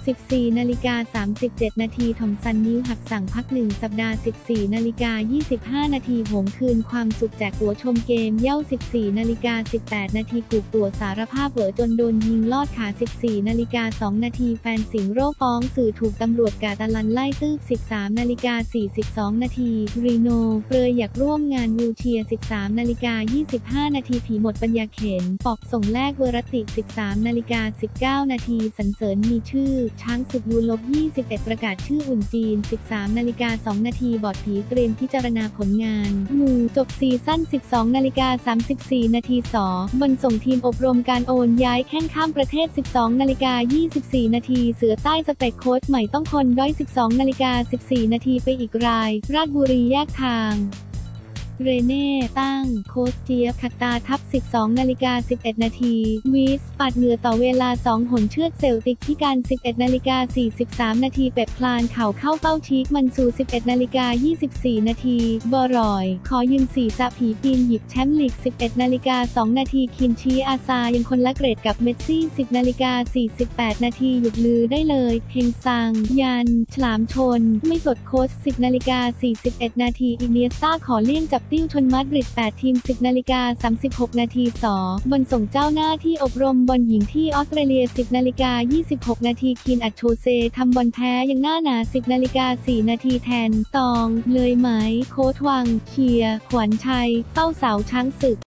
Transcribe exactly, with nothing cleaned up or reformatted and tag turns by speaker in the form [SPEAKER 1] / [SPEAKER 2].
[SPEAKER 1] สิบสี่นาฬิกาสามสิบเจ็ดนาทีทอมสันนิ้วหักสั่งพักหนึ่งสัปดาห์ สิบสี่นาฬิกายี่สิบห้านาทีหงคืนความสุขแจกตั๋วชมเกมเย้า สิบสี่นาฬิกาสิบแปดนาทีกูตั๋วสารภาพเหวอจนโดนยิงลอดขา สิบสี่นาฬิกาสองนาทีแฟนสิงโร่ฟ้องสื่อถูกตำรวจกาตาลันไล่ตืบ สิบสามนาฬิกาสี่สิบสองนาทีรีโนเปรยอยากร่วมงานวิวเชียร์ สิบสามนาฬิกายี่สิบห้านาทีผีหมดปัญญาเข็นปอกส่งแลกเวรติ สิบสามนาฬิกาสิบเก้านาทีสรรเสริญมีชื่อช้างศึกยูลบยี่สิบเอ็ดประกาศชื่ออุ่นจีน สิบสามนาฬิกาสองนาทีบอดผีเตรียมพิจารณาผลงานงูจบซีซั่น สิบสองนาฬิกาสามสิบสี่นาทีสบนส่งทีมอบรมการโอนย้ายแข้งข้ามประเทศ สิบสองนาฬิกายี่สิบสี่นาทีเสือใต้สเปคโค้ชใหม่ต้องคนด้อย สิบสองนาฬิกาสิบสี่นาทีไปอีกรายราชบุรีแยกทางเรเน่ตั้งโค้ชเจี๊ยบขัดตาทับ สิบสองนาฬิกาสิบเอ็ดนาทีวีสปัดเหงื่อต่อเวลาสองหนเชือดเซลติกที่การ สิบเอ็ดนาฬิกาสี่สิบสามนาทีเป็ดพลานเข่าเข้าเป้าชีกมันสู่ สิบเอ็ดนาฬิกายี่สิบสี่นาทีบอรอยขอยืมสี่สะผีปีนหยิบแชมป์ลีก สิบเอ็ดนาฬิกาสองนาทีคินชีอาซายังคนละเกรดกับเมสซี่ สิบนาฬิกาสี่สิบแปดนาทีหยุดลือได้เลยเฮงซังยันฉลามชนไม่ปลดโค้ช สิบนาฬิกาสี่สิบเอ็ดนาทีอิเนียสตาขอเลี่ยงจับติ้วชนมาดริดแปดทีม สิบนาฬิกาสามสิบหกนาทีสบนส่งเจ้าหน้าที่อบรมบอลหญิงที่ออสเตรเลีย สิบนาฬิกายี่สิบหกนาทีคินอัดโชเซทำบอลแพ้ยังหน้าหนา สิบนาฬิกาสี่นาทีแทนตองเลยไหมโค้ชวังเชียร์ขวัญชัยเป้าเสาช้างศึก